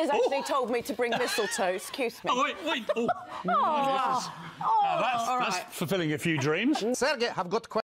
Piers actually told me to bring mistletoe. Excuse me. Oh, wait. Oh. That's That's fulfilling a few dreams. Sergey, I've got a question.